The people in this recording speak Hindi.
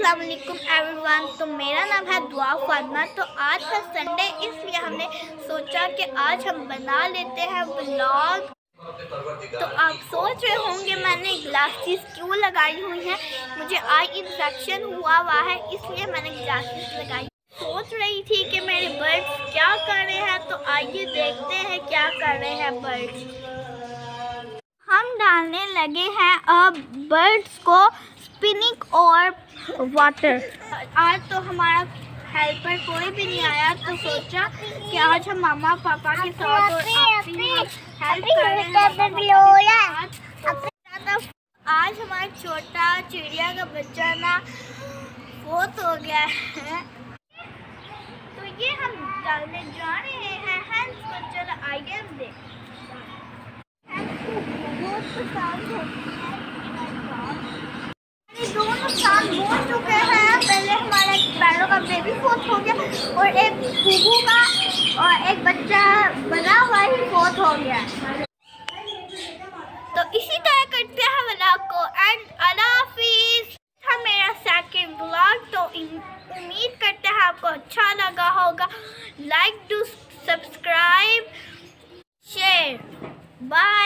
अस्सलाम वालेकुम एवरीवन। तो मेरा नाम है दुआ फातिमा। तो आज है संडे, इसलिए हमने सोचा कि आज हम बना लेते हैं व्लॉग। तो आप सोच रहे होंगे मैंने ग्लासेस क्यों लगाई हुई हैं। मुझे आई इन्फेक्शन हुआ है, इसलिए मैंने ग्लासेस लगाई। सोच रही थी कि मेरे बर्ड्स क्या कर रहे हैं, तो आइए देखते हैं क्या कर रहे हैं बर्ड्स। हम डालने लगे हैं अब बर्ड्स को स्पिनिंग और वाटर। आज तो हमारा हेल्पर कोई भी नहीं आया, तो सोचा कि आज हम मामा पापा के साथ और हेल्प करें। आज हमारा छोटा चिड़िया का बच्चा ना बहुत हो गया है, तो ये हम डालने जा रहे हैं। हेल्प को चलो आइए देखते हैं। दोनों साल हो चुके हैं। पहले हमारा स्पैरो का बेबी फोर्थ हो गया और एक घुघू का और एक बच्चा बना हुआ ही फोर्थ हो गया। तो इसी तरह करते हैं व्लॉग को एंड अल्लाह हाफिज़। था मेरा सेकंड व्लॉग, तो उम्मीद करते हैं आपको अच्छा लगा होगा। Like to subscribe share bye.